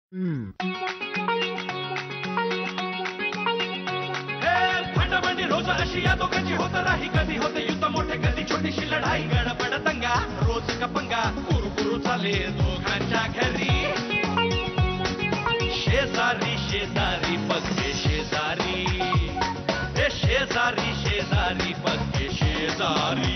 भांडाभांडी रोज अशी या दोघांची होत राही, कधी होते युद्ध मोठे कधी छोटीशी लढाई, गडबड दंगा रोज का पंगा, कुरकुरू चाले दोघांच्या घरी. शेजारी शेजारी पक्के शेजारी, हे शेजारी शेजारी पक्के शेजारी.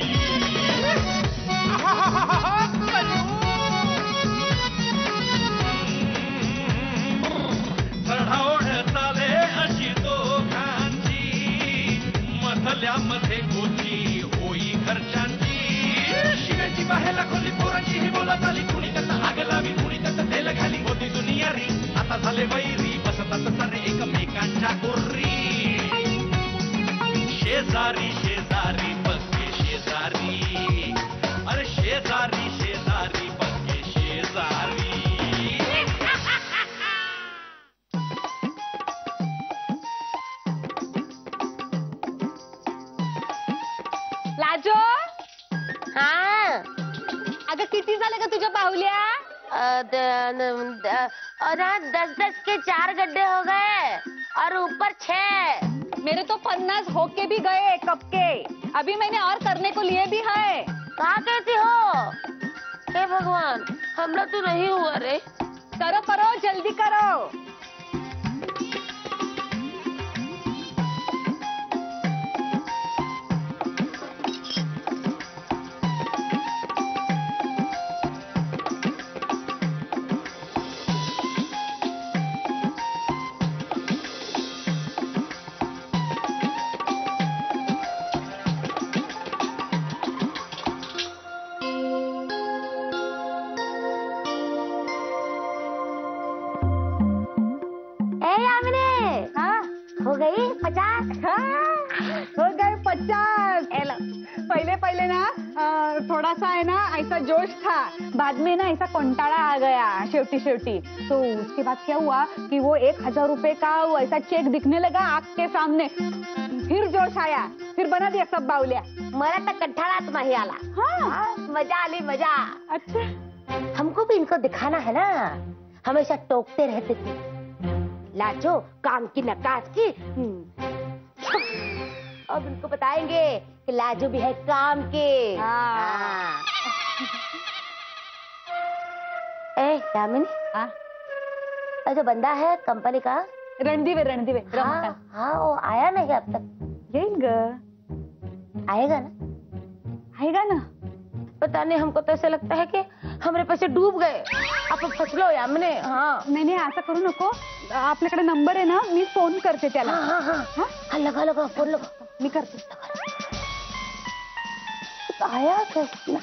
चढाओढ चाले अशी दोघांची, मधल्यामध्ये गोची होई घरच्यांची. शिव्याची बाहेर खोली पोरांची ही बोलत आली, कुणी कसं आग लावी कुणी कसं तेल घाली, होती दुनियारी आता झाले वैरी, बसतात सारे एकमेकांच्या कुर्री. शेजारी शेजारी पक्के शेजारी, अरे शेजारी शेजारी पक्के शेजारी. लाजो, हाँ अगं किती झाले का तुझ्या बाहुल्या? 10-10 के 4 गड्ढे हो गए और ऊपर 6. मेरे तो 50 होके भी गए कब के, अभी मैंने और करने को लिए भी है. कहाँ कहती हो? हे भगवान, हमरा तो नहीं हुआ रे. करो करो जल्दी करो. हो गई 50. हो गए 50. पहले पहले ना थोड़ा सा है ना ऐसा जोश था, बाद में ना ऐसा कंटाळा आ गया शेवटी शेवटी. तो उसके बाद क्या हुआ कि वो 1000 रुपए का ऐसा चेक दिखने लगा आँख के सामने, फिर जोश आया, फिर बना दिया सब बावलिया. मला तर कंटाळाच नाही आला. हाँ मजा आली मजा. अच्छा, हमको भी इनको दिखाना है ना, हमेशा टोकते रहते थे. लाजो काम की नकाज की. अब इनको बताएंगे कि लाजो भी है काम के. हाँ. ए दामिनी, जो बंदा है कंपनी का रणदिवे रमकांत. हाँ वो आया नहीं अब तक. येईल ग, आएगा ना? आएगा ना. पता नहीं, हमको तो ऐसा लगता है कि हमारे पैसे डूब गए. आपण फसलो यामने. हाँ नाही नाही असं करू नको, आपल्याकडे नंबर आहे ना, मी फोन करते त्याला. हाँ हाँ हाँ हाँ लगा लगा फोन लगा. मी करते. तो आया कैसे?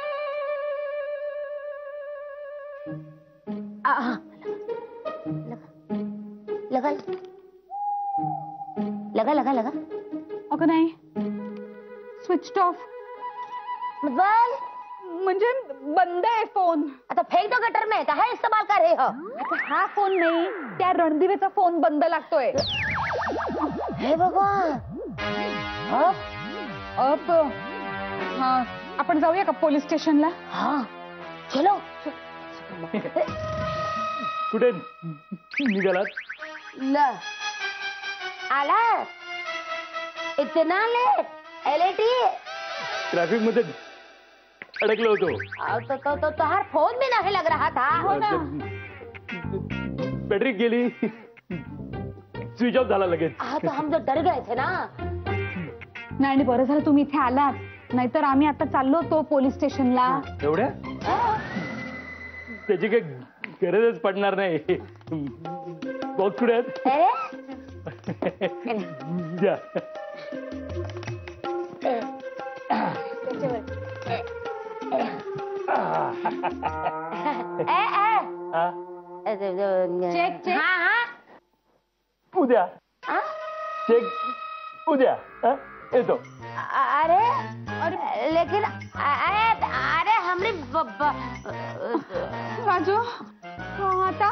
हाँ लगा लगा लगा लगा. अगं नाही, स्विच ऑफ मतलब म्हणजे बंद आहे फोन. आता फेक दो गटर में, कहा इस्तेमाल कर रहे हो? आता हा फोन नाही, त्या रणदिवेचा फोन बंद लागतोय. हे भगवान. अब हाँ, आपण जाऊया का पोलीस स्टेशनला? हाँ चलो. कुठे निघालात? ल आला इतना लेट? एलएटी ट्रॅफिक मध्ये अडकलो होतो. तो तोहार फोन भी नहीं लग रहा था. हो ना. बॅटरी गेली, स्विच ऑफ झाला लगेच. हाँ तो हम तो डर गए थे ना. नाही बरं झालं तुम्ही इथे आलात, नाहीतर आम्ही आता चाललो होतो पोलीस स्टेशनला. एवढ्या त्याची काही गरजच पडणार नाही. बॉक्स कुठे आहेत? द्या. Check check. हाँ हाँ उद्या चेक उद्या येतो. अरे अरे लेकिन अरे हमने राजू आता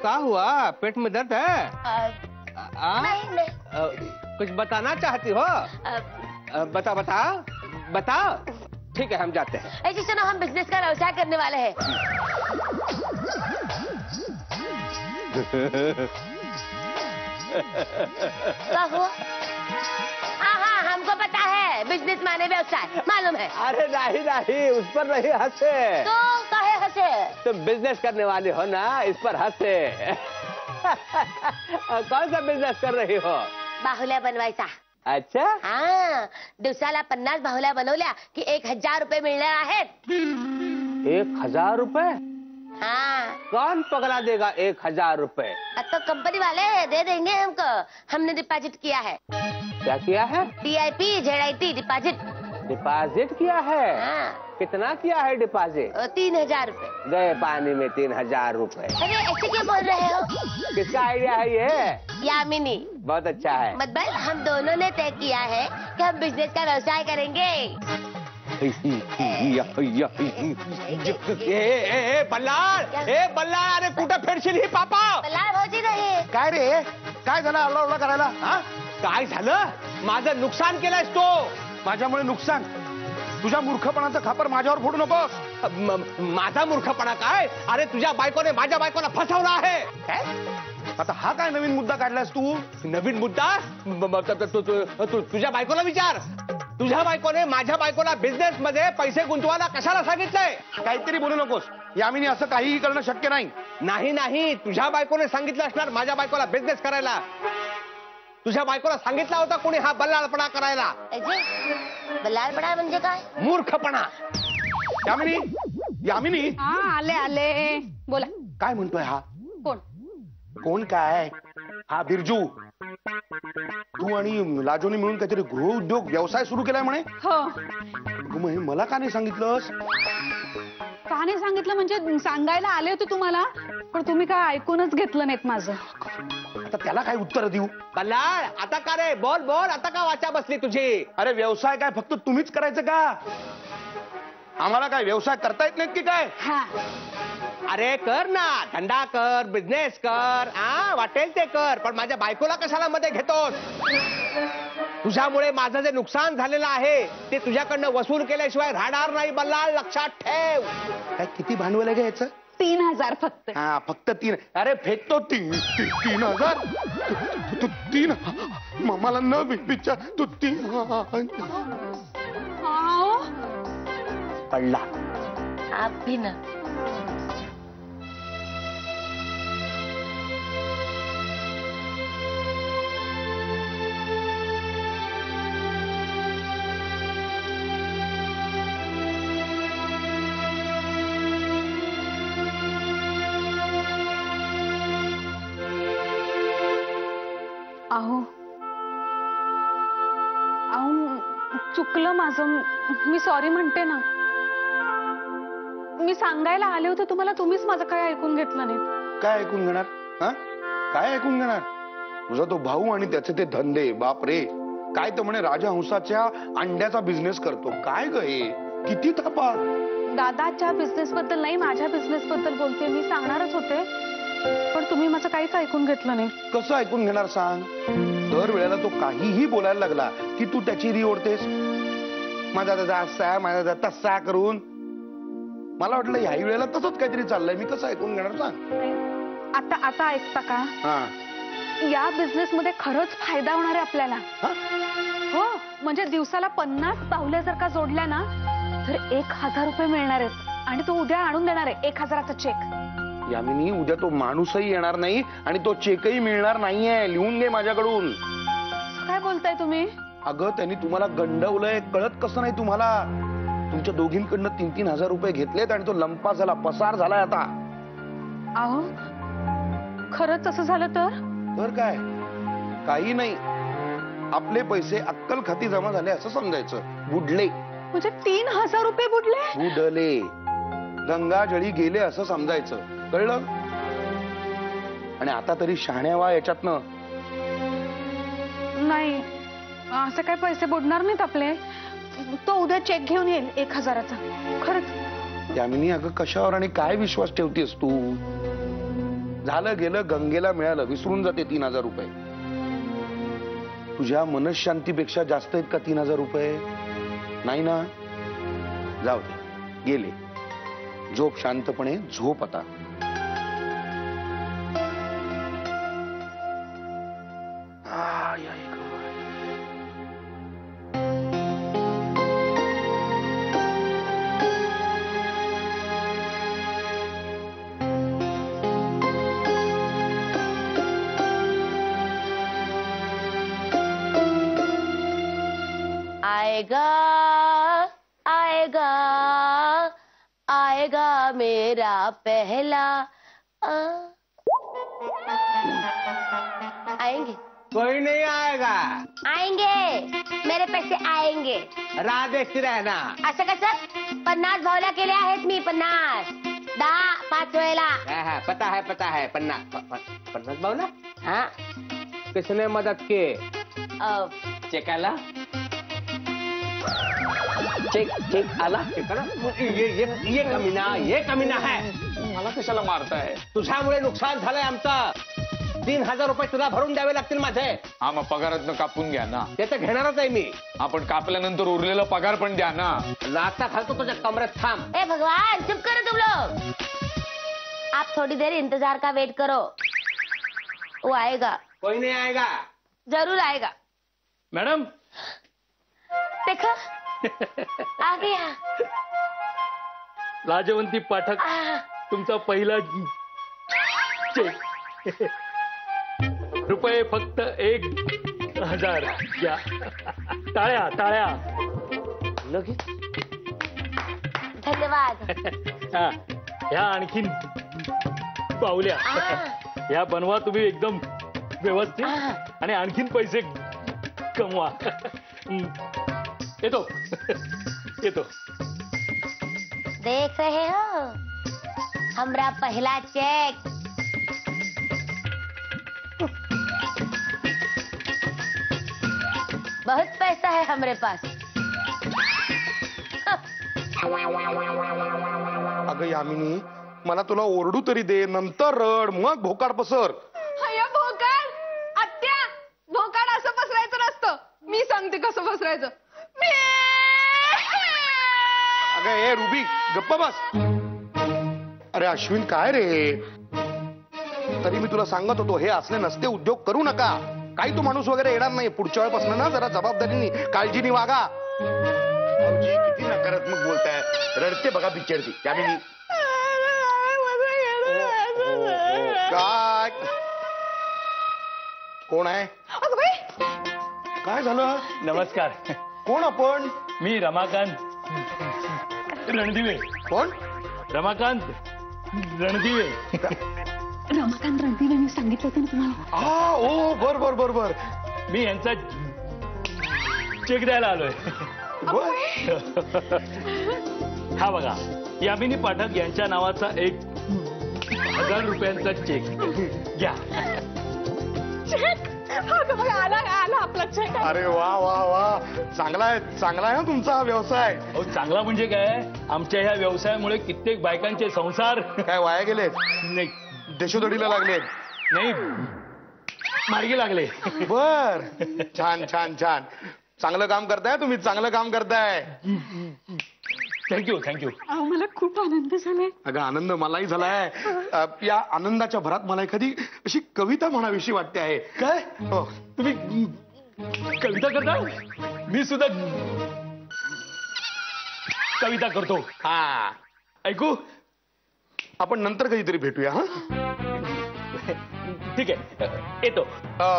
क्या हुआ? पेट में दर्द है? नहीं। कुछ बताना चाहती हो? बता बता बता। ठीक है, हम जाते हैं। ऐसे सुनो, हम बिजनेस का व्यवसाय करने वाले हैं। क्या हुआ? हाँ, हमको पता है, बिजनेस माने व्यवसाय मालूम है। अरे नहीं, उस पर नहीं हंसे। तो काहे हंसे? तुम बिजनेस करने वाले हो ना, इस पर हंसे। कौन सा बिजनेस कर रही हो? बाहुल्या बनवायचा। अच्छा, हाँ, दिवसाला 50 बाहुल्या बनवल्या की 1000 रुपये मिळणार आहेत। 1000 रुपए? हाँ, कौन पगला देगा 1000 रुपए? अब तो कंपनी वाले दे देंगे हमको। हमने डिपॉजिट किया है। क्या किया है? DIP ZIT deposit. डिपॉजिट किया है? हाँ, कितना किया है डिपॉजिट? 3000 रुपए। गए पानी में 3000 रुपए। अरे ऐसे क्यों बोल रहे हो? किसका आइडिया है ये? यामिनी। बहुत अच्छा है। मतलब हम दोनों ने तय किया है कि हम बिजनेस का व्यवसाय करेंगे। बल्लाळ, अरे कुठं फेरशील ही पापा? बल्लाळ भाऊजी नाही। काय रे, काय झालं आरडाओरडा करायला? हा, काय झालं? माझं नुकसान केलंयस तो. माझ्यामुळे नुकसान? तुझ्या मूर्खपणाचं खापर माझ्यावर फोडू नकोस. माझा मूर्खपणा काय? अरे तुझ्या बायकोने माझ्या बायकोला फसवलं आहे. आता हा काय नवीन मुद्दा काढलास तू? नवीन मुद्दा? तुझ्या बायकोला विचार. तुझ्या बायकोने माझ्या बायकोला बिझनेस मध्ये पैसे गुंतवायला कशाला सांगितलंय? काहीतरी बोलू नकोस. यामिनी असं काहीही करणं शक्य नाही. नाही, तुझ्या बायकोने सांगितलं असणार माझ्या बायकोला बिझनेस करायला. तुझ्या बायकोला सांगितला होता कोणी हा बल्लाळपणा करायला. बल्लाळपणा म्हणजे काय? मूर्खपणा. यामिनी, हा, आले. बोला. काय म्हणतोय हा? कोण काय? हा बिरजू. तू आणि लाजोनी मिळून काहीतरी गृहउद्योग व्यवसाय सुरू केलाय म्हणे. हो. मग हे मला का नाही सांगितलंस? का नाही सांगितलं म्हणजे सांगायला आले होते तुम्हाला, पण तुम्ही काय ऐकूनच घेतलं नाहीत माझं. आता त्याला काय उत्तर देऊ? बल्लाळ, आता का रे? बोल, आता का वाचा बसली तुझी? अरे व्यवसाय काय फक्त तुम्हीच करायचं का? आम्हाला काय व्यवसाय करता येत नाहीत की काय? हा, अरे कर ना, धंदा कर, बिझनेस कर, वाटेल ते कर, पण माझ्या बायकोला कशाला मध्ये घेतोस? तुझ्यामुळे माझं जे नुकसान झालेलं आहे ते तुझ्याकडनं वसूल केल्याशिवाय राहणार नाही बल्लाळ, लक्षात ठेव. काय किती भांडवल आहे याचं? 3000 फक्त. हा, फक्त 3. अरे फेकतो 3000. तू 3 मला न विचार. तू 3 पडला. आप भी ना. अहो चुकलं माझं. मी सॉरी म्हणते ना. मी सांगायला आले होते तुम्हाला, तुम्हीच माझं काय ऐकून घेतलं नाही. काय ऐकून घेणार? हा, काय ऐकून घेणार? तुझा तो भाऊ आणि त्याचे ते धंदे, बाप रे. काय तर म्हणे राजहंसाच्या अंड्याचा बिझनेस करतो. काय ग हे? किती थापा. दादाच्या बिझनेस बद्दल नाही, माझ्या बिझनेस बद्दल बोलते. मी सांगणारच होते, पण तुम्ही माझं काहीच ऐकून घेतलं नाही. कसं ऐकून घेणार सांग? दर वेळेला तो काहीही बोलायला लागला की तू त्याची री ओढतेस. माझा दादा असा, माझा दादा तसा करून. मला वाटलं ह्याही वेळेला तसंच काहीतरी चाललंय. मी कसं ऐकून घेणार सांग? आता ऐकता का? हा, या बिझनेस मध्ये खरंच फायदा होणार आहे आपल्याला. हो, म्हणजे दिवसाला 50 बाहुल्या जर का जोडल्या ना तर 1000 रुपये मिळणार आहेत. आणि तो उद्या आणून देणार आहे 1000चा चेक. यामिनी, उद्या तो माणूसही येणार नाही आणि तो चेकही मिळणार नाहीये. लिहून घे माझ्याकडून. काय बोलताय तुम्ही? अगं, त्यांनी तुम्हाला गंडवलंय. कळत कसं नाही तुम्हाला? तुमच्या दोघींकडनं 3-3 हजार रुपये घेतलेत आणि तो लंपा झाला, पसार झालाय आता. अहो, खरंच असं झालं तर काय? काही नाही. आपले पैसे अक्कल खाती जमा झाले असं समजायचं. बुडले म्हणजे 3000 रुपये बुडले, गंगाजळी गेले असं समजायचं. कळलं? आणि आता तरी शहाण्या व्हा याच्यातनं. नाही, असं काय पैसे बुडणार नाहीत आपले. तो उद्या चेक घेऊन येईल 1000चा. खरंच. यामिनी, अगं कशावर आणि काय विश्वास ठेवतेस तू? झालं गेलं, गंगेला मिळालं, विसरून जाते 3,000 रुपये. तुझ्या मनशांतीपेक्षा जास्त आहेत का 3,000 रुपये? नाही ना. जाऊ दे, गेले. झोप शांतपणे, झोप आता. आएगा आएगा मेरा पहला आएंगे. कोई नहीं आएगा. आएंगे, मेरे पैसे आएंगे. राह देखती रहना. असं कसं? 50 भावल्या केल्या आहेत मी. 50 10 5 वेळेला. पता है 50 बावला. हाँ. किसने मदद की? चेक आला. चेक आला. ये कमीना है. मला कशाला मारताय? तुझ्यामुळे नुकसान झालंय आमचं. 3,000 रुपये तुला भरून द्यावे लागतील माझे. हा, मग पगारातनं कापून घ्या ना. ते तर घेणारच आहे मी. आपण कापल्यानंतर उरलेला पगार पण द्या ना. लाथा घालतो तुझ्या कमरेत. थांब. ए भगवान, चुप करो तुम लोग. आप थोड़ी देर इंतजार का वेट करो. वो आएगा. कोई नहीं आएगा. जरूर आएगा. मॅडम, देखो आ गया. लाजवंती पाठक, तुमचा पहिला चेक. रुपये फक्त 1,000 घ्या. टाळ्या टाळ्या. लगेच. धन्यवाद. हा, ह्या आणखीन पावल्या. ह्या बनवा तुम्ही एकदम व्यवस्थित आणि आणखीन पैसे कमवा. येतो येतो. देख रहे हो हमरा पहला चेक. बहुत पैसा है हमरे पास. अगं यामिनी, मला तुला ओरडू तरी दे, नंतर रड, मग भोकाड पसर. अय्या भोकाड. आत्या, भोकाड असं पसरायचं नसतं. मी सांगते कसं पसरायचं. अगं ए रुबी, गप्प बस. अरे अश्विन, काय रे? तरी मी तुला सांगत होतो, हे असले नसते उद्योग करू नका. काही तो माणूस वगैरे येणार नाही. पुढच्या वेळेपासून ना जरा जबाबदारीने, काळजीने वागा. भाऊजी किती नकारात्मक बोलताय. रडते बघा बिचारती. यामिनी, काय? कोण आहे? काय झालं? नमस्कार. कोण आपण? मी रमाकांत रणदिवे. कोण? रमाकांत रणदिवे. रमाकांत रणदिवे मी सांगितलं होतं ना तुम्हाला. ओ बर बर बर बर. मी यांचा चेक द्यायला आलोय. हा बघा, यामिनी पाठक यांच्या नावाचा 1,000 रुपयांचा चेक घ्या. आला आला आपला चेक. अरे वा वा वा, चांगला आहे ना तुमचा हा व्यवसाय. अहो, चांगला म्हणजे काय, आमच्या ह्या व्यवसायामुळे कित्येक बायकांचे संसार काय वाया गेलेत? नाही देशोधडीला लागलेत? नाही, मार्गी लागले. बर, छान छान छान. चांगलं काम करताय तुम्ही, चांगलं काम करताय. Thank you thank you. मला खूप आनंद झालाय. अगं आनंद मलाही झालाय. या आनंदाच्या भरात मला एखादी अशी कविता म्हणाविषयी वाटते आहे. काय? हो. तुम्ही कविता करता? मी सुद्धा कविता करतो. हा, ऐकू? आपण नंतर कधीतरी भेटूया. हा, ठीक आहे, येतो.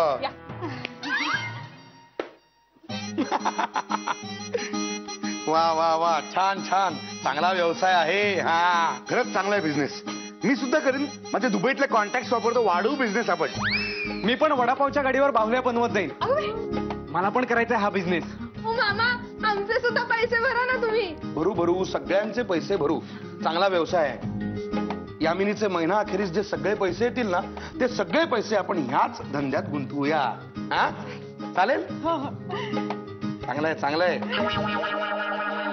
वा वा वा, छान छान. चांगला व्यवसाय आहे हा. खरंच चांगला आहे बिझनेस. मी सुद्धा करीन. माझे दुबईतले कॉन्टॅक्ट वापरतो. वाढवू बिझनेस आपण. मी पण वडापावच्या गाडीवर बाहुल्या बनवत जाईल. मला पण करायचा हा बिझनेस. मामा, आमचे सुद्धा पैसे भरा ना तुम्ही. भरू भरू, सगळ्यांचे पैसे भरू. चांगला व्यवसाय आहे. यामिनीचे महिना अखेरीस जे सगळे पैसे येतील ना, ते सगळे पैसे आपण ह्याच धंद्यात गुंतवूया. हा, चालेल? चांगलं आहे, चांगलं आहे.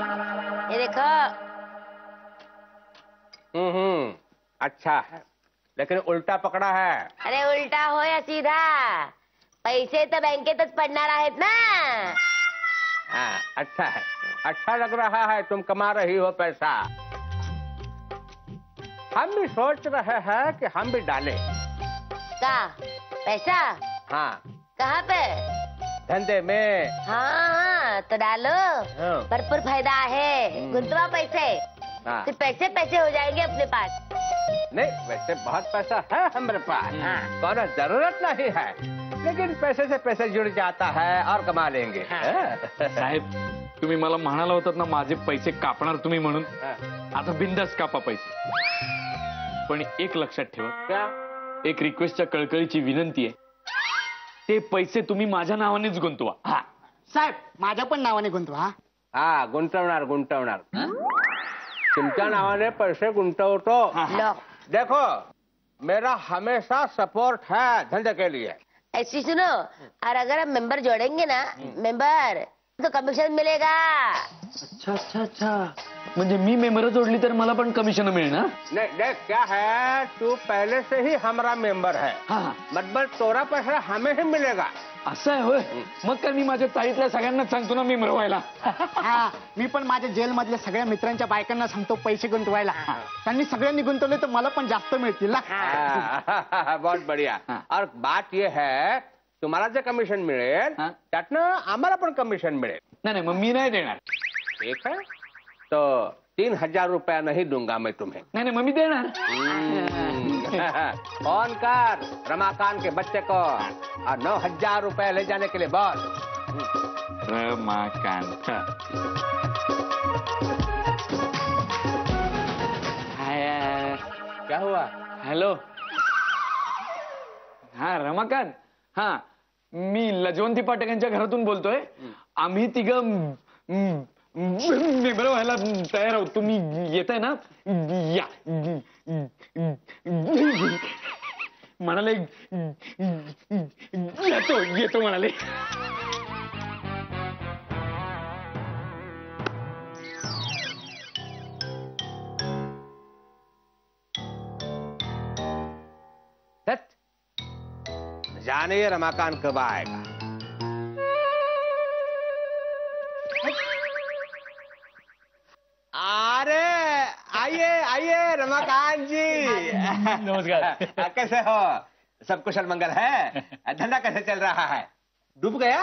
ये देखो. अच्छा है. लेकिन उल्टा पकड़ा है. अरे उलटा हो या सीधा, पैसे तर बँकेतच पडणार आहेत ना. हाँ, अच्छा है. अच्छा लग रहा है तुम कमा रही हो पैसा. हम भी सोच रहे हैं कि हम भी डालें. का पैसा हाँ, कहाँ पे? धंधे में. हाँ तो डालो, हाँ. भरपूर फायदा है. गुंतवा पैसे, हाँ. फिर पैसे पैसे हो जाएंगे अपने पास. नहीं, वैसे बहुत पैसा है हमारे पास. हाँ. कोनो जरूरत नहीं है, लेकिन पैसे से पैसे जुड़ जाता है और कमा लेंगे. साहेब, तुम्ही मला म्हणाला होतात ना माझे पैसे कापणार तुम्ही म्हणून. आता बिंदास कापा पैसे, पण एक लक्षात ठेवा. क्या? एक रिक्वेस्टच्या कळकळीची विनंती आहे, ते पैसे तुम्ही माझ्या नावानेच गुंतवा. हा साहेब, माझ्या पण नावाने गुंतवा. हा हाँ, गुंतवणार गुंतवणार. तुमच्या नावाने पैसे गुंतवतो. लो, देखो, मेरा हमेशा सपोर्ट है धंधे के लिए. ऐसी सुनो, और अगर हम मेंबर जोड़ेंगे ना, मेंबर तो कमीशन मिलेगा. अच्छा अच्छा अच्छा, म्हणजे मी मेंबर जोडली तर मला पण कमिशन मिळणार. नहीं देख, क्या है, तू पहले से ही हमारा मेंबर है. हा, मतलब तोरा पैसा हमें ही मिलेगा. असं आहे होय. मग काय, मी माझ्या ताईतल्या सगळ्यांना सांगतो ना मी मिळवायला. हा, मी पण माझ्या जेल मधल्या सगळ्या मित्रांच्या बायकांना सांगतो पैसे गुंतवायला. त्यांनी सगळ्यांनी गुंतवले तर मला पण जास्त मिळतील ना. बहुत बढ़िया. और बात ये है, तुम्हाला जे कमिशन मिळेल हा. त्यातनं आम्हाला पण कमिशन मिळेल. नाही नाही, मग मी नाही देणार. ठीक है, तो 3,000 रुपया नहीं दूंगा मैं तुम्हें. नाही नाही, मग मी देणार. फोन कर रमाकांत के बच्चे को और 9,000 रुपए ले जाने के लिए बोल. रमाकांत. क्या हुआ? हॅलो. हा रमाकांत. हा, मी लजवंती पाठक यांच्या घरातून बोलतोय. आम्ही तिघं मेंबर व्हायला तयार आहोत. तुम्ही येताय ना? या. म्हणाले येतो येतो म्हणाले. जाने ये रमाकांत कब आएगा. अरे आइए आइए रमाकांत जी. नमस्कार. कैसे हो? सब कुशल मंगल है? धंधा कैसे चल रहा है? डूब गया?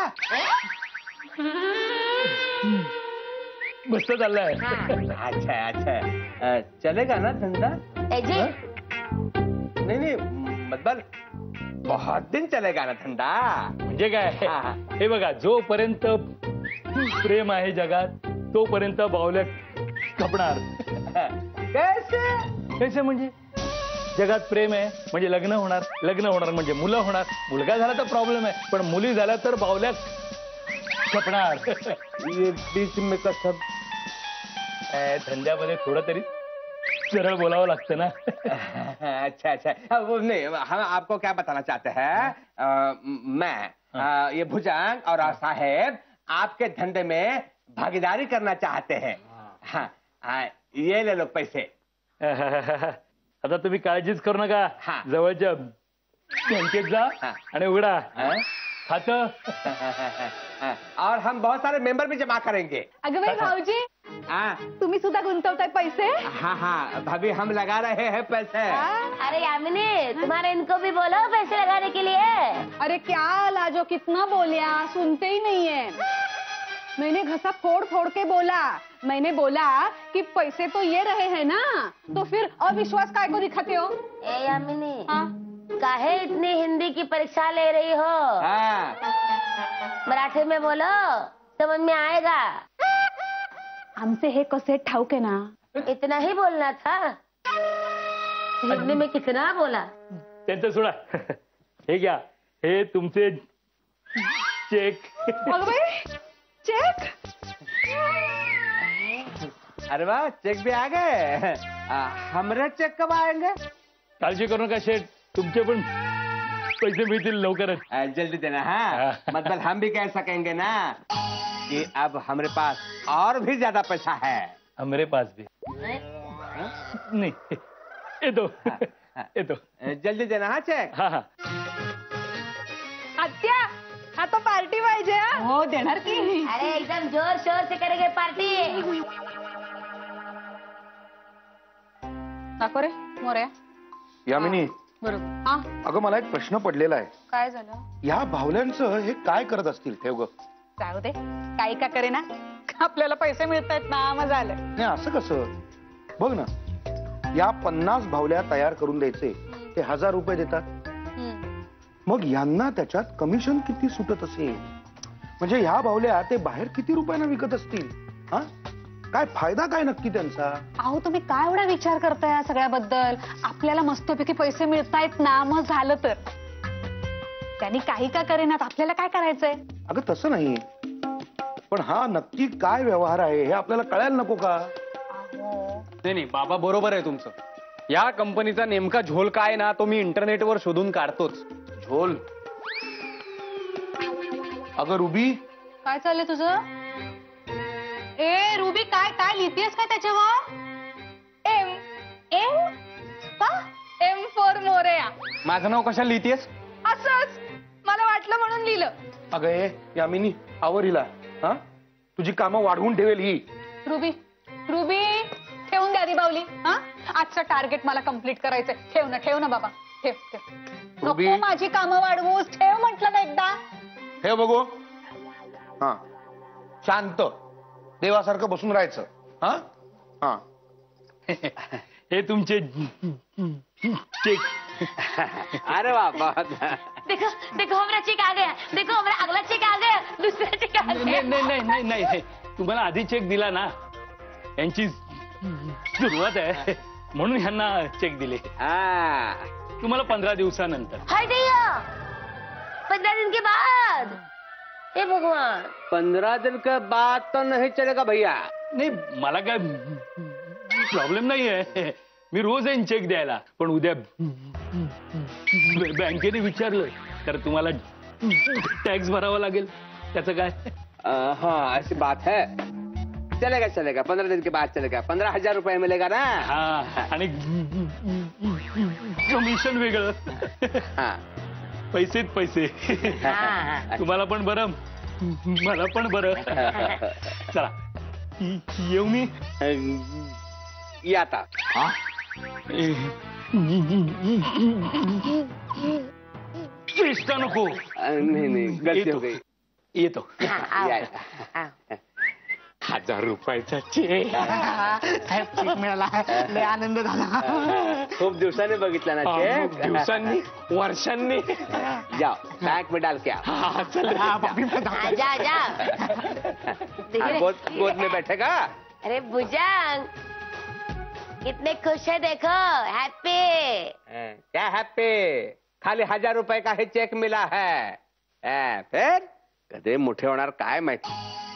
मस्त चाललाय. अच्छा अच्छा, चलेगा ना धंधा? जी, नहीं नहीं, मतलब बहुत दिन चलेगा ना धंदा. म्हणजे काय, हा. हे बघा, जोपर्यंत प्रेम आहे जगात तोपर्यंत बावल्या खपणार. कैसे? कैसे म्हणजे, जगात प्रेम आहे म्हणजे लग्न होणार, लग्न होणार म्हणजे मुलं होणार, मुलगा झाला तर प्रॉब्लेम आहे, पण मुली झाल्या तर बावल्या खपणार. ये बीच में का सब. धंद्यामध्ये थोडं तरी सरळ बोलावं लागतं ना. अच्छा अच्छा, वो नहीं, हम आपको क्या बताना चाहते हैं, मैं ये भुजंग और साहेब आपके धंधे में भागीदारी करना चाहते हैं. हाँ, ये ले लो पैसे. आता तुम्ही काळजीच करू नका. हा. जवळच्या बँकेत जा हा. आणि उघडा खातं. और हम बहुत सारे मेंबर भी जमा करेंगे. अगं बाई भाऊजी, हाँ तुम्ही सुद्धा गुंतवताय पैसे? हाँ हाँ, भाभी हम लगा रहे हैं पैसे. अरे यामिनी, तुम्हारे इनको भी बोलो पैसे लगाने के लिए. अरे क्या लाजो, कितना बोलिया, सुनते ही नहीं है. मैंने घसा फोड़ फोड़ के बोला. मैंने बोला कि पैसे तो ये रहे हैं ना, तो फिर अविश्वास काय को दिखाते हो? ए यामिनी, हाँ? काहे इतनी हिंदी की परीक्षा ले रही हो? हाँ. मराठी में बोलो, समझ में आएगा. हमसे हे कसे ठाऊक आहे ना. इतना ही बोलना था. हिंदी में कितना बोला. त्यांचं सोडा. हे घ्या, हे तुमचे चेक. अगं बाई, चेक? अरे वाह, चेक भी आ गए. हमारे चेक कब आएंगे? काळजी करू नका शेठ, तुमचे पण पैसे मिळतील लवकरच. जल्दी देना. हाँ, मतलब हम भी कह सकेंगे ना कि अब हमारे पास और भी ज्यादा पैसा है. हमारे पास भी नहीं. ये दो. येतो. जल्दी देना हा चेक. हा हा. आत्या आता पार्टी पाहिजे. हो देणार की. अरे एकदम जोर शोर से करेंगे पार्टी. दाखव रे मोऱ्या. यामिनी, बरोबर. हा अगं मला एक प्रश्न पडलेला आहे. काय झालं? या भावल्यांचं हे काय करत असतील ठेव ग. जाऊ दे काही का करे ना, आपल्याला पैसे मिळतायत ना, मग झालं. नाही असं कसं, बघ ना, या 50 भावल्या तयार करून द्यायचे ते 1000 रुपये देतात. मग यांना त्याच्यात कमिशन किती सुटत असेल? म्हणजे ह्या भावल्या ते बाहेर किती रुपयांना विकत असतील? हा, काय फायदा काय नक्की त्यांचा? अहो तुम्ही काय एवढा विचार करताय या सगळ्याबद्दल? आपल्याला मस्तपैकी पैसे मिळतायत ना, मग झालं तर. त्यांनी काही का करेनात, आपल्याला काय करायचंय? अगं तसं नाही, पण हा नक्की काय व्यवहार आहे हे आपल्याला कळायला नको का? नाही बाबा, बरोबर आहे तुमचं. या कंपनीचा नेमका झोल काय ना, तो मी इंटरनेटवर शोधून काढतोच. झोल? अगं रुबी, काय चाललंय तुझं? ए रुबी, काय काय लिहितेस काय त्याच्यावर? एम एम का? M for Morya. माझं नाव कशाला लिहितेस? असंच मला वाटलं म्हणून लिहिलं. अगं ए यामिनी, आवर हिला. हा, तुझी कामं वाढवून ठेवेल ही. रुबी रुबी ठेवून द्या री बावली. हा, आजचं टार्गेट मला कम्प्लीट करायचंय. ठेव ना बाबा, ठेव ठेव. रुबी. नको माझी कामं वाढवूस, ठेव म्हटलं ना एकदा. हे बघू. हा, शांत देवासारखं बसून राहायचं. हा हा. हे तुमचे चेक. अरे बाबा, देखो देखो हमारा चेक आ गया. देखो हमारा अगला चेक आ गया. दूसरा चेक आ गया. नाही, तुम्हाला आधी चेक दिला ना, यांची सुरुवात आहे म्हणून ह्यांना चेक दिले. तुम्हाला 15 दिवसानंतर. हाय दैया, 15 दिन के बाद. हे भगवान, 15 दिन के बाद तो नहीं चलेगा भैया. नाही मला काय प्रॉब्लेम नाही आहे, मी रोज येईन चेक द्यायला. पण उद्या बँकेने विचारलं तर तुम्हाला टॅक्स भरावा लागेल. त्याचं काय? हाँ ऐसी बात है. चलेगा 15 दिन के बाद चलेगा. 15,000 रुपये मिलेगा ना. हा, आणि कमिशन वेगळं. हाँ. पैसेच पैसे. तुम्हाला पण बरं, मला पण बरं. चला येऊ मी. ये आता. चेष्टा नको. नहीं गलती हो गई. येतो. 1000 रुपयाचा चेक. चेक मिळाला, लय आनंद झाला. खूप दिवसांनी बघितला ना चेक. दिवसांनी, वर्षांनी. जाओ बैंक में डाल के आओ. जा जा. गोद में बैठेगा. अरे भुजंग, कितने खुश है देखो. हैप्पी. क्या हैप्पी? खाली 1000 रुपए का ही चेक मिला है. फिर कदे मुठे होणार काय माहिती.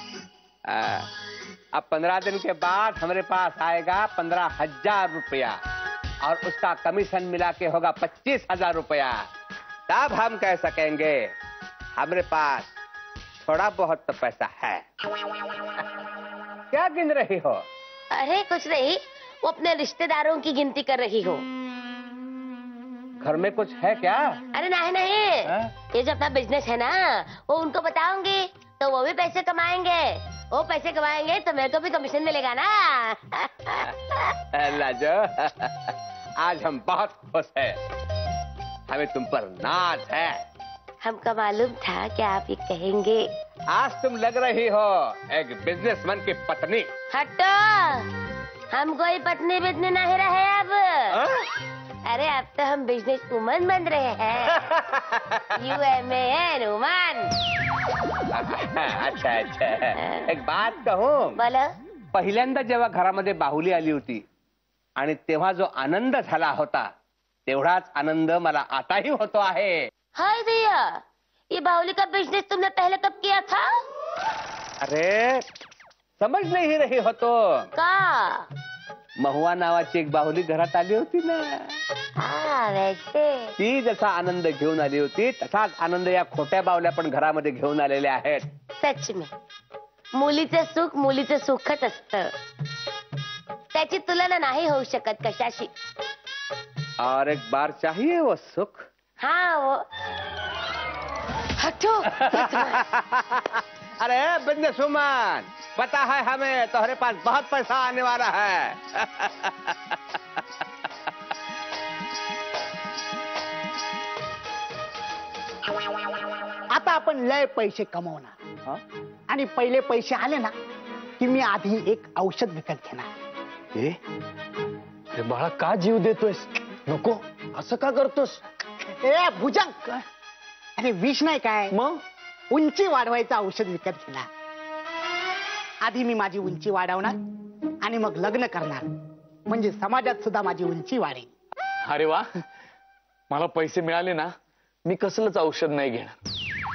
अब 15 दिन के बाद हमारे पास आएगा 15,000 रुपया और उसका कमीशन मिला के होगा 25,000 रुपया. तब हम कह सकेंगे हमारे पास थोड़ा बहुत तो पैसा है. क्या गिन रही हो? अरे कुछ नहीं, वो अपने रिश्तेदारों की गिनती कर रही हो. घर में कुछ है क्या? अरे नहीं, ये जो अपना बिजनेस है ना, वो उनको बताऊंगी तो वो भी पैसे कमाएंगे. वो पैसे कमाएंगे तो मेरे को भी कमीशन मिलेगा ना. लाजो, आज हम बहुत खुश हैं. हमें तुम पर नाज है. हमको मालूम था कि आप ये कहेंगे. आज तुम लग रही हो एक बिजनेसमैन की पत्नी. हटो, हम कोई पत्नी बिजनी नहीं रहे अब. अरे अब तो हम बिजनेस वुमन बन रहे हैं. UMAN woman. अच्छा. एक बात कहूं? बोलो. पहिल्यांदा जेव्हा घरामध्ये बाहुली आली होती आणि तेव्हा जो आनंद झाला होता, तेवढाच आनंद मला आताही होतो आहे. हाय भैया, ये बाहुली का बिजनेस तुमने पहले कब किया था? अरे समज नहीं रही हो तो. का? महुआ नावाची एक बाहुली घरात आली होती ना. वैसे. ती जसा आनंद घेऊन आली होती तसाच आनंद या खोट्या बावल्या पण घरामध्ये घेऊन आलेल्या आहेत. सच में मुलीचं सुख मुलीचं सुखच असतं. त्याची तुलना नाही होऊ शकत कशाशी. और एक बार चाहिए वो सुख? हाँ वो हटो। अरे बिजनेस वुमन, पता है हमें तुम्हारे पास बहुत पैसा आने वाला है। आता आपण लय पैसे कमवणार आणि पहिले पैसे आले ना की मी आधी एक औषध विकत घेणार. अरे बाळा का जीव देतोयस? नको असं का करतोस? ए भुजंग, अरे विष नाही काय, मग उंची वाढवायचं औषध विकत घेणार. आधी मी माझी उंची वाढवणार आणि मग लग्न करणार, म्हणजे समाजात सुद्धा माझी उंची वाढेल. अरे वा, मला पैसे मिळाले ना मी कसलंच औषध नाही घेणार,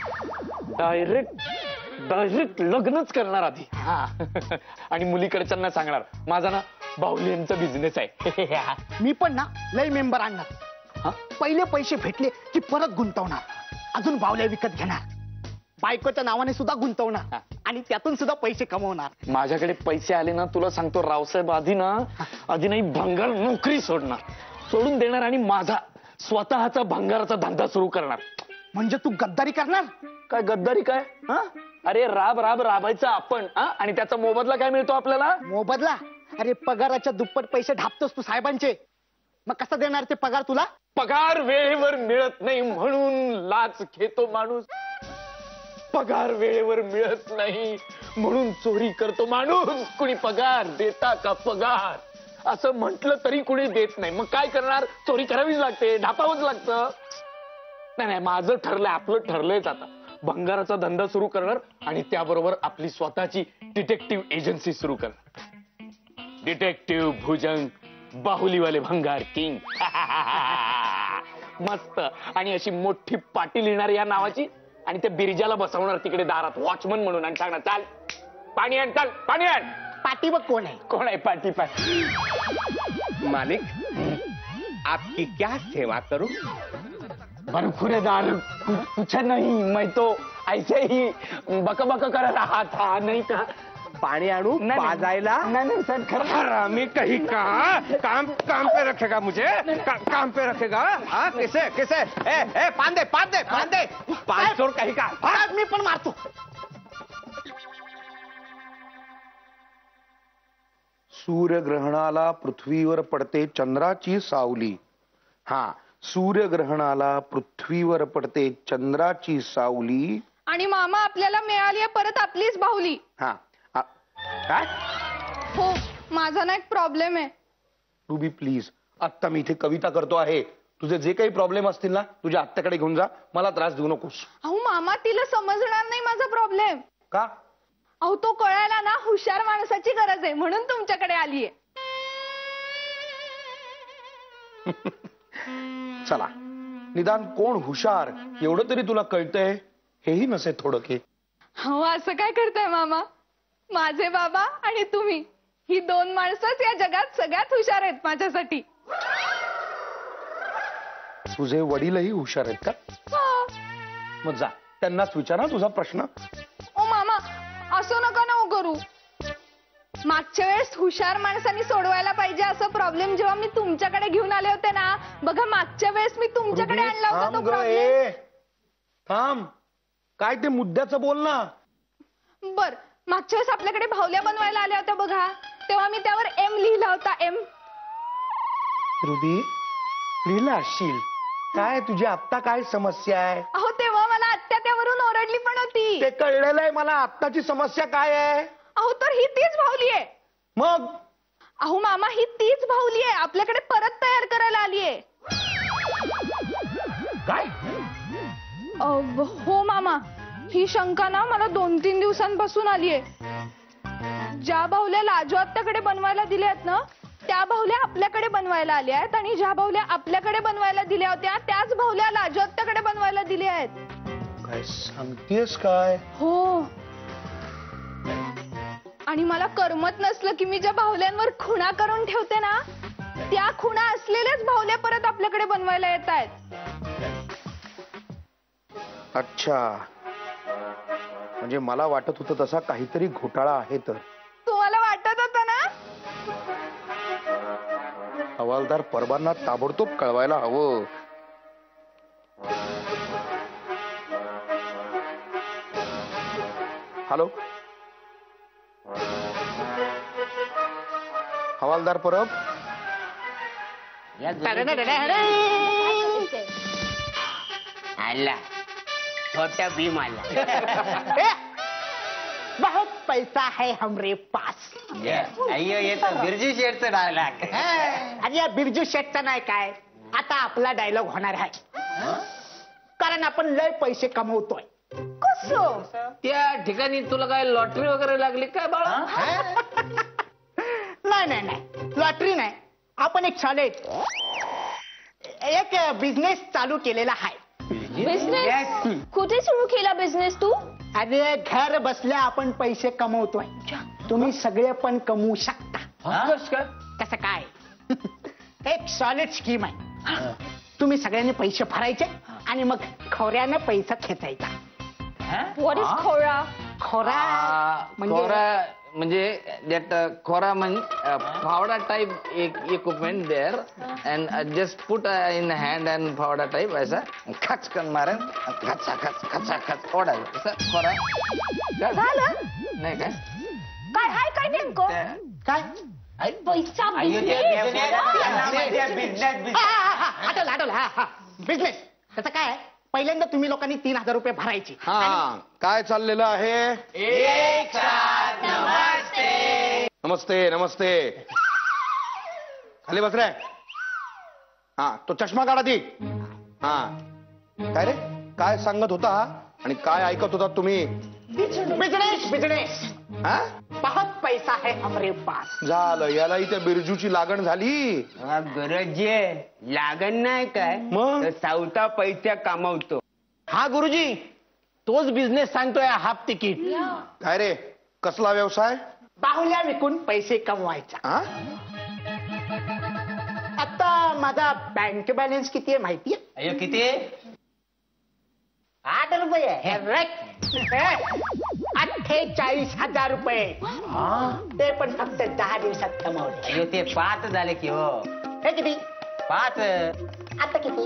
डायरेक्ट लग्नच करणार आधी. हा आणि मुलीकडच्यांना सांगणार माझा ना बाहुली यांचा बिझनेस आहे. मी पण ना लय मेंबर आणणार. पहिले पैसे भेटले की परत गुंतवणार, अजून बावल्या विकत घेणार, बायकोच्या नावाने सुद्धा गुंतवणार आणि त्यातून सुद्धा पैसे कमवणार. माझ्याकडे पैसे आले ना तुला सांगतो रावसाहेब, आधी नाही भंगार नोकरी सोडून देणार आणि माझा स्वतःचा भंगाराचा धंदा सुरू करणार. म्हणजे तू गद्दारी करणार? काय गद्दारी काय? अरे राबायचं आपण आणि त्याचा मोबदला काय मिळतो आपल्याला? मोबदला? अरे पगाराच्या दुप्पट पैसे ढापतोस तू साहेबांचे, मग कसा देणार ते पगार तुला? पगार वेळेवर मिळत नाही म्हणून लाच घेतो माणूस, पगार वेळेवर मिळत नाही म्हणून चोरी करतो माणूस. कुणी पगार देता का पगार असं म्हटलं तरी कुणी देत नाही, मग काय करणार? चोरी करावीच लागते, ढापावंच लागतं. नाही माझं ठरलंय, आपलं ठरलंयच आता भंगाराचा धंदा सुरू करणार आणि त्याबरोबर आपली स्वतःची डिटेक्टिव्ह एजन्सी सुरू करणार. डिटेक्टिव्ह भुजंग, बाहुलीवाले भंगार किंग. मस्त. आणि अशी मोठी पाटी लिहिणार या नावाची आणि त्या बिरजाला बसवणार तिकडे दारात वॉचमन म्हणून आणि सांगणार चाल पाणी आण, चाल पाणी आण. पाटी बघ कोण आहे पाटी? मालिक, आपकी क्या सेवा करूं? बरखुरेदार कुछ नहीं, मैं तो ऐसे ही बक कर रहा था. नहीं का पाणी आणू पाजायला? नहीं सर, हरामी कहीं का काम पे रखेगा मुझे, काम पे रखेगा. कैसे पान दे 500 कहीं का. मी पण मारतो. सूर्यग्रहणाला पृथ्वीवर पडते चंद्राची सावली. सूर्यग्रहणाला पृथ्वीवर पडते चंद्राची सावली आणि मामा आपल्याला मिळाली परत आपलीच बाहुली. काय? हो, माझा ना एक प्रॉब्लेम आहे. टू बी प्लीज, आत्ता मी इथे कविता करतो आहे. तुझे जे काही प्रॉब्लेम असतील ना तुझ्या आत्याकडे घेऊन जा, मला त्रास देऊ नकोस. अहो मामा, तिला समजणार नाही माझा प्रॉब्लेम. का? अहो तो कळायला ना हुशार माणसाची गरज आहे म्हणून तुमच्याकडे आलीये. चला, निदान कोण हुशार एवढं तरी तुला कळतंय, हेही नसे थोडं की. हो, असं काय करताय मामा? माझे बाबा आणि तुम्ही ही दोन माणसंच या जगात सगळ्यात हुशार आहेत माझ्यासाठी. तुझे वडीलही हुशार आहेत का? हो. मग जा त्यांनाच विचारा तुझा प्रश्न. ओ मामा, असं नका ना करू. मागच्या वेळेस हुशार माणसांनी सोडवायला पाहिजे असं प्रॉब्लेम जेव्हा मी तुमच्याकडे घेऊन आले होते ना, बघा मागच्या वेळेस मी तुमच्याकडे आणला होता तो प्रॉब्लेम. थांब, काय ते मुद्द्याचं बोल ना. बर, मागच्या वेळेस आपल्याकडे बाहुल्या बनवायला आल्या होत्या बघा, तेव्हा मी त्यावर एम लिहिला होता. एम. रुबी, लिहिला असशील. काय तुझी आत्ता काय समस्या आहे? अहो तेव्हा मला आत्या त्यावरून ओरडली पण होती. ते कळलेलं आहे मला. आत्ताची समस्या काय आहे? अहो तर ही तीच बाहुली आहे. मग? अहो मामा, ही तीच बाहुली आहे, आपल्याकडे परत तयार करायला आली आहे. काय? हो मामा, ही शंका ना मला 2-3 दिवसांपासून आली आहे. ज्या बाहुल्या लाजू आत्याकडे बनवायला दिल्या आहेत ना, त्या बाहुल्या आपल्याकडे बनवायला आल्या आहेत आणि ज्या बाहुल्या आपल्याकडे बनवायला दिल्या होत्या त्याच बाहुल्या लाजू आत्याकडे बनवायला दिल्या आहेत. काय सांगतेस काय? हो. आणि मला करमत नसलं की मी ज्या बाहुल्यांवर खुणा करून ठेवते ना, त्या खुणा असलेल्याच बाहुल्या परत आपल्याकडे बनवायला येत आहेत. अच्छा, म्हणजे मला वाटत होतं तसा काहीतरी घोटाळा आहे. तर तुम्हाला वाटत होतं ना? हवालदार परबांना ताबडतोब कळवायला हवं. हॅलो, हवालदार परब. आला छोटा भीम आला. बहुत पैसा है हमरे पास. अय्यो येतो बिरजू शेठचं डायलॉग. आणि या बिरजू शेठचा नाही काय, आता आपला डायलॉग होणार आहे. कारण आपण लय पैसे कमवतोय. कसं? त्या ठिकाणी तुला काय लॉटरी वगैरे लागली काय बाळा? नाही नाही नाही, लॉटरी नाही. आपण एक बिझनेस चालू केलेला आहे. बिझनेस? कुठे सुरू केला बिझनेस तू? अरे घर बसल्या आपण पैसे कमवतोय. तुम्ही सगळे पण कमवू शकता. कसं काय? एक सॉलिड स्कीम आहे. तुम्ही सगळ्यांनी पैसे भरायचे आणि मग खोऱ्यानं पैसा खेचायचा. व्हॉट इज खोरा? खोरा म्हणजे दॅट खोरा म्हणजे फावडा टाइप एक equipment there and just put in hand and फावडा टाइप ऐसा खचकन मारेन खचा खच खचा खच ओढायचं खोरा. झालं नाही काय काय हाय काय नेमकं? काय पैसा आठवलं. हा बिझनेस. त्याचं काय, पहिल्यांदा तुम्ही लोकांनी 3,000 रुपये भरायचे. हा, काय चाललेलं आहे? नमस्ते नमस्ते. खाली बस रे. हा, तो चष्मा काढा ती. हा, काय रे, काय सांगत होता आणि काय ऐकत होता तुम्ही? बिझनेस. हा, बहुत पैसा है हमरे पास. झालं, याला इथे बिरजूची लागण झाली. गुरुजी लागण नाही काय मग? सावता पैसा कमावतो. हा गुरुजी, तोच बिझनेस सांगतोय हाफ तिकीट. काय रे, कसला व्यवसाय? बाहुल्या विकून पैसे कमवायचा. हा, आता माझा बँक बॅलन्स किती आहे माहितीये? अयो किती? 8 रुपये. 48,000 रुपये. ते पण फक्त 10 दिवसात कमावले. अयो ते 5 झाले की हो. हे किती? 5. आता किती?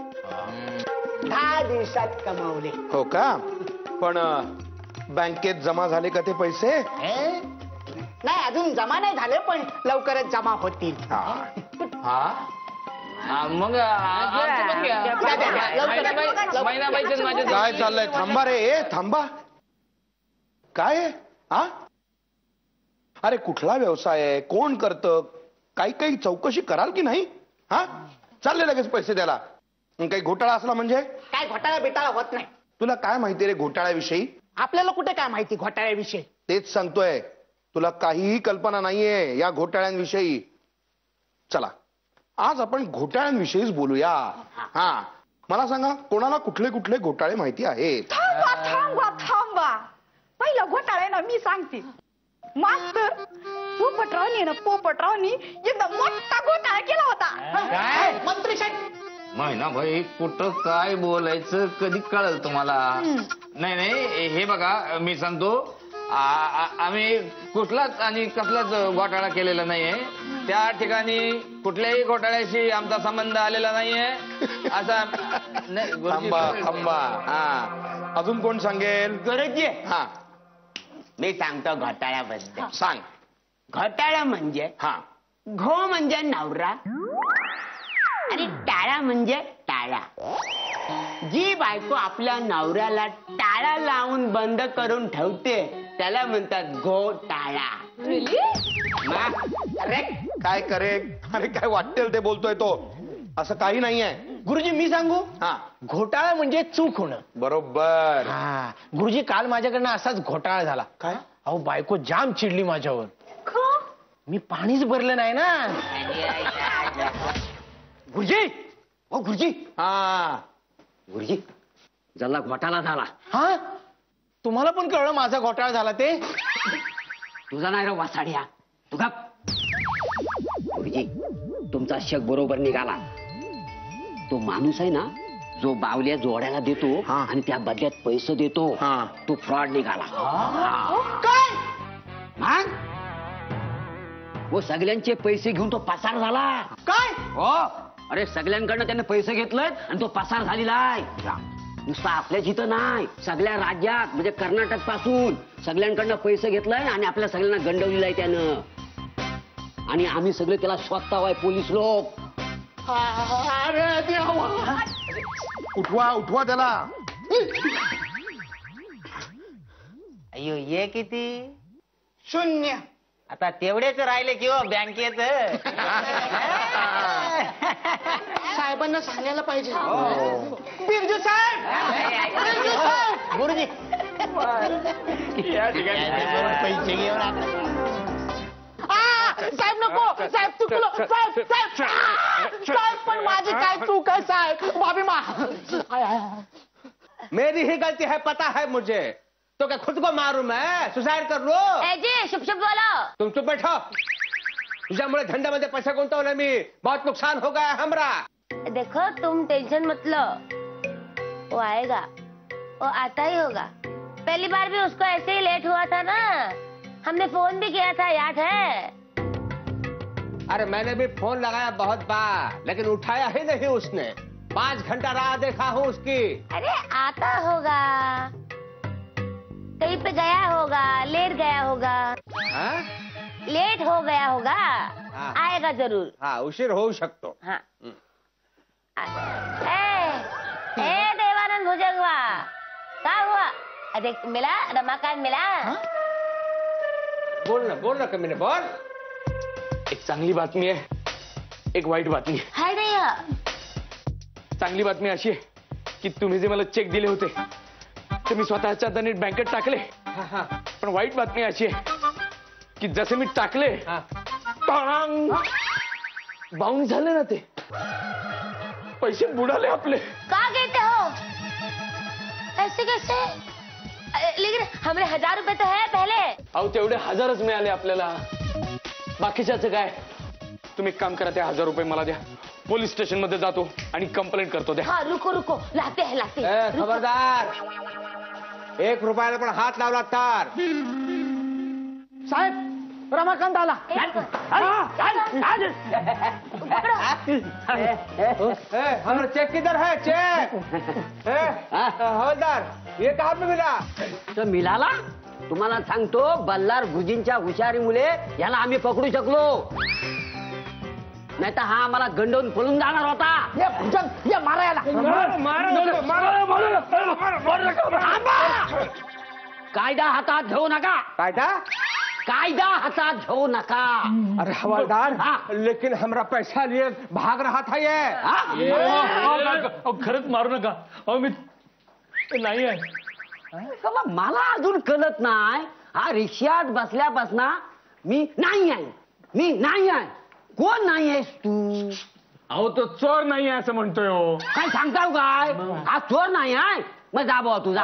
10 दिवसात कमावले. हो का? पण बँकेत जमा झाले का ते पैसे? नाही, अजून जमा नाही झाले, पण लवकरच जमा होतील. मग महिना पाहिजे माझ्या. काय चाललंय? थांबा रे, थांबा. काय? हा, अरे कुठला व्यवसाय आहे, कोण करतं, काही चौकशी कराल की नाही? हा, चालले लगेच पैसे द्यायला. काही घोटाळा असला म्हणजे? काय घोटाळा बिटाळा होत नाही. तुला काय माहिती रे घोटाळ्याविषयी? आपल्याला कुठे काय माहिती घोटाळ्याविषयी? तेच सांगतोय, तुला काहीही कल्पना नाहीये या घोटाळ्यांविषयी. चला, आज आपण घोटाळ्यांविषयीच बोलूया. हा, मला सांगा, कोणाला कुठले कुठले घोटाळे माहिती आहेत? थांबा थांबा थांबा. पहिला घोटाळा आहे ना, मी सांगते. मास्तर पोपटरावनी ना पोपटरावनी एकदा मोठा घोटाळा केला होता. काय? मंत्री साहेब, महिना भाई कुठं काय बोलायचं कधी कळलं तुम्हाला? नाही, हे बघा मी सांगतो, आम्ही कुठलाच आणि कसलाच घोटाळा केलेला नाहीये. त्या ठिकाणी कुठल्याही घोटाळ्याशी आमचा संबंध आलेला नाहीये. असा थांबा. हा, अजून कोण सांगेल? गुरुजी हा, मी सांगतो घोटाळ्याबद्दल. सांग. घोटाळा म्हणजे हा, घो म्हणजे नवरा आणि टाळा म्हणजे टाळा. जी बायको आपल्या नवऱ्याला टाळा लावून बंद करून ठेवते त्याला म्हणतात घोटाळा. काय करे? अरे काय वाटेल ते बोलतोय तो. असं काही नाहीये. गुरुजी मी सांगू? हा, घोटाळा म्हणजे चूक होणं. बरोबर. हा गुरुजी, काल माझ्याकडनं असाच घोटाळा झाला. काय? अहो बायको जाम चिडली माझ्यावर. मी पाणीच भरलं नाही ना. गुरुजी, ओ गुरुजी. हा, गुरुजी ज्याला घोटाळा झाला. हा, तुम्हाला पण कळलं माझा घोटाळा झाला ते? तुझा नाही रे वासाड्या, तुझा. गुरुजी तुमचा शक बरोबर निघाला. तो माणूस आहे ना जो बावल्या जोड्याला देतो आणि त्या बदल्यात पैसे देतो, तो फ्रॉड निघाला. काय? वो सगळ्यांचे पैसे घेऊन तो पसार झाला. काय हो, अरे सगळ्यांकडनं त्याने पैसे घेतलेत आणि तो पसार झालेला आहे. नुसता आपल्याच इथं नाही, सगळ्या राज्यात म्हणजे कर्नाटक पासून सगळ्यांकडनं पैसे घेतलंय आणि आपल्या सगळ्यांना गंडवलेलं आहे त्यानं. आणि आम्ही सगळे त्याला शोधतावाय पोलीस लोक. अरे देवा. उठवा उठवा त्याला. अयो ये किती 0. आता तेवढेच राहिले किंवा बँकेत साहेबांना सांगायला पाहिजे. बिरजू साहेब, बिरजू साहेब. गुरुजी पैसे घेऊन साहेब नको, साहेब चुकलो, साहेब साहेब साहेब पण माझी काय चूक आहे साहेब. माफी मेरी ही गलती है, पता है मुझे. तो क्या खुद को मारू मैं? सुसाइड कर लो. ए जी शुभ शुभ बोलो. तुम चुप बैठो. तुझ्यामुळे धंद्यामध्ये पैसे गुंतवले मी. बहुत नुकसान हो गया हमरा. देखो तुम टेंशन मत लो, वो आएगा, वो आता ही होगा. पहली बार भी उसको ऐसे ही लेट हुआ था ना, हमने फोन भी किया था, याद है? अरे मैंने भी फोन लगाया बहुत बार, लेकिन उठाया ही नहीं उसने. 5 घंटा राह देखा हूँ उसकी. अरे आता होगा, कहीं पे गया होगा, लेट गया होगा. हाँ? लेट हो गया होगा. हाँ. आएगा जरूर. हाँ उशीर होऊ शकतो. हाँ. ए देवानंद भुजंगवा, क्या हुआ? अरे मिला, रमाकांत मिला? बोल ना कमीने बोल. एक चांगली बातमी आहे, एक वाईट बातमी आहे. हाय भैया. चांगली बातमी अशी आहे की तुम्ही जे मला चेक दिले होते ते मी स्वतःच्या हाताने बँकेत टाकले. पण वाईट बातमी अशी आहे की जसे मी टाकले बाउन्स झाले ना, ते पैसे बुडाले आपले. कहाँ कहते हो? ऐसे कैसे? लेकिन हमारे 1000 रुपए तो है पहले. अहो तेवढे 1000च मिळाले आपल्याला, बाकीच्याचं काय? तुम्ही एक काम करा, ते 1000 रुपये मला द्या. पोलीस स्टेशन मध्ये जातो आणि कंप्लेंट करतो. द्या. हाँ रुको रुको, लाते हैं लाते हैं. खबरदार, 1 रुपयाला पण हात लावला तर. साहेब रमाकांत आला. हमारा चेक किधर है? चेक हवलदार, ये कहाँ पे मिला? तर मिळाला. तुम्हाला सांगतो, बल्लार गुरुजींच्या हुशारीमुळे याला आम्ही पकडू शकलो, नाही तर हा आम्हाला गंडवून पळून जाणार होता. ये मारायला. कायदा हातात घेऊ नका. कायदा हातात घेऊ नका. अरे हवलदार, लेकिन हमरा पैसा लिए भाग रहा था ये. खरंच मारू नका. अहो मी नाही आहे. मला अजून कळत नाही, हा रिक्षात बसल्यापासून मी नाही आहे. कोण नाही आहेस तू? अहो तो चोर नाही आहे असं म्हणतोय. काय सांगताव काय? हा चोर नाही आहे. मग जा बुवा तुझा.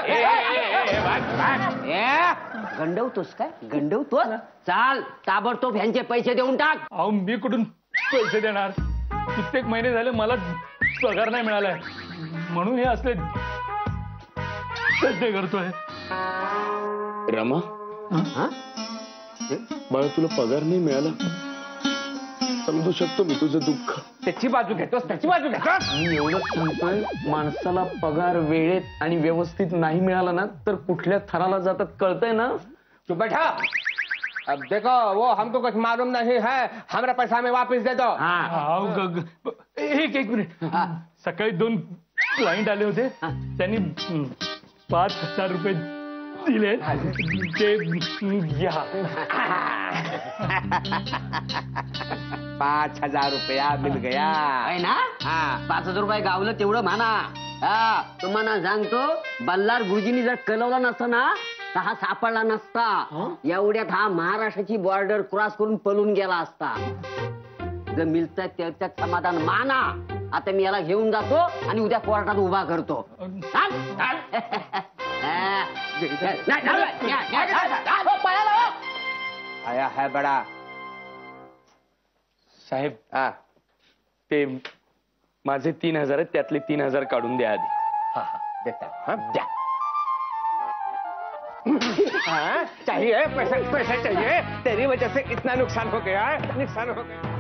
गंडवतोस काय? गंडवतोस? चाल ताबडतोब ह्यांचे पैसे देऊन टाक. अहो मी कुठून पैसे देणार? कित्येक महिने झाले मला पगार नाही मिळालाय, म्हणून हे असले धंदे करतोय. रमा, बाळा तुला पगार नाही मिळाला, समजू शकतो मी तुझं दुःख. त्याची बाजू घेतोस. मी एवढंच सांगतोय, माणसाला पगार वेळेत आणि व्यवस्थित नाही मिळाला ना तर कुठल्या थराला जातात कळतंय ना. तू बैठा. अब देखो, वो हमको कुछ मालूम नहीं है, हमारा पैसा हमें वापस दे दो. एक मिनिट. सकाळी 2 क्लायंट आले होते, त्यांनी 5000 रुपये दिले, ते घ्या. 5000 रुपया मिल गया आहे ना. 5000 रुपये गावलं तेवढं म्हणा. तुम्हाला सांगतो, बल्लार गुरुजींनी जर कळवलं नसतं ना तर हा सापडला नसता. एवढ्यात हा महाराष्ट्राची बॉर्डर क्रॉस करून पळून गेला असता. जर मिळतं त्याच्यात समाधान माना. आता मी याला घेऊन जातो आणि उद्या कोर्टात उभा करतो. आया है बडा साहेब. ते माझे 3000 आहेत, त्यातले 3000 काढून द्या आधी. देता. द्या. हाँ, चाहिए पैसा पैसा चाहिए तेरी वजह से इतना नुकसान हो गया है नुकसान हो गया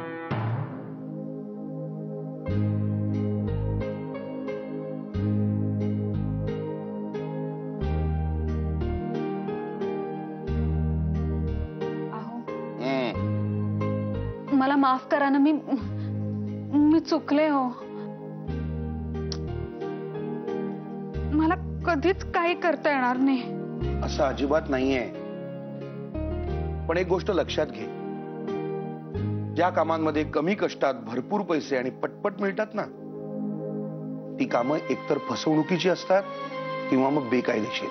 मला माफ करा ना, मी चुकले हो. मला कधीच काही करता येणार नाही. असं अजिबात नाहीये. पण एक गोष्ट लक्षात घे, ज्या कामांमध्ये कमी कष्टात भरपूर पैसे आणि पटपट मिळतात ना, ती कामं एकतर फसवणुकीची असतात किंवा मग बेकायदेशीर.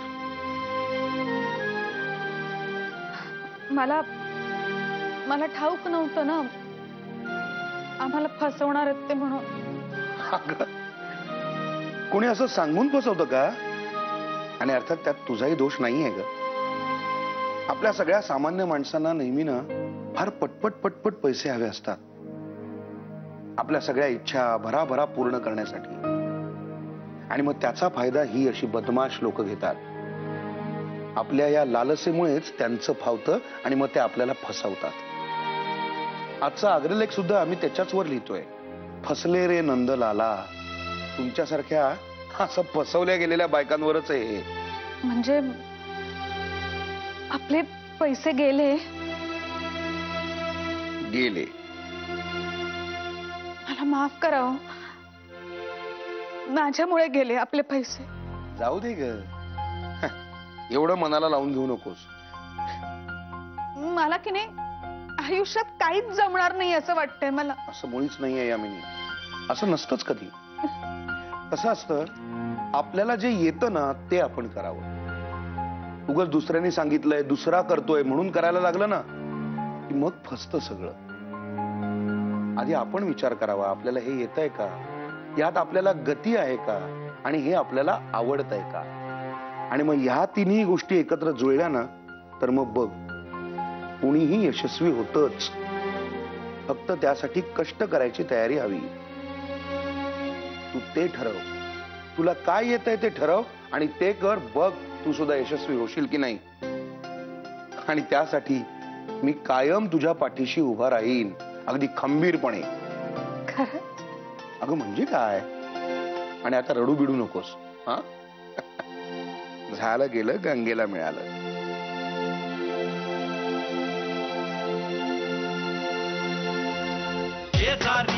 मला ठाऊक नव्हतं ना आम्हाला फसवणार आहेत ते म्हणून. अगं, कोणी असं सांगून फसवतं का? आणि अर्थात त्यात तुझाही दोष नाहीये ग. आपल्या सगळ्या सामान्य माणसांना नेहमीनं फार पटपट पटपट पैसे हवे असतात आपल्या सगळ्या इच्छा भराभरा पूर्ण करण्यासाठी. आणि मग त्याचा फायदा ही अशी बदमाश लोक घेतात. आपल्या या लालसेमुळेच त्यांचं फावतं आणि मग ते आपल्याला फसवतात. आजचा अग्रलेख सुद्धा आम्ही त्याच्याच वर लिहितोय. फसले रे नंदलाला. तुमच्यासारख्या असं फसवल्या गेलेल्या बायकांवरच आहे. म्हणजे आपले पैसे गेले गेले. मला माफ करा हो. माझ्यामुळे गेले आपले पैसे. जाऊ दे ग, एवढं मनाला लावून घेऊ नकोस. मला की नाही आयुष्यात काहीच जमणार नाही असं वाटतंय मला. असं मुळीच नाहीये यामिनी. असं नसतंच कधी. कसं असतं, आपल्याला जे येतं ना ते आपण करावं. उगाच दुसऱ्यांनी सांगितलंय दुसरा करतोय म्हणून करायला लागलं ना की मग फसतं सगळं. आधी आपण विचार करावा, आपल्याला हे येतंय का, यात आपल्याला गती आहे का, आणि हे आपल्याला आवडतंय का. आणि मग ह्या तिन्ही गोष्टी एकत्र जुळल्या ना तर मग बघ, कुणीही यशस्वी होतच. फक्त त्यासाठी कष्ट करायची तयारी हवी. तू ते ठरव, तुला काय येतंय ते ठरव आणि ते कर. बघ तू सुद्धा यशस्वी होशील की नाही. आणि त्यासाठी मी कायम तुझ्या पाठीशी उभा राहीन, अगदी खंबीरपणे. अगं म्हणजे काय. आणि आता रडू बिडू नकोस. हा झालं गेलं, गंगेला मिळालं. शेजारी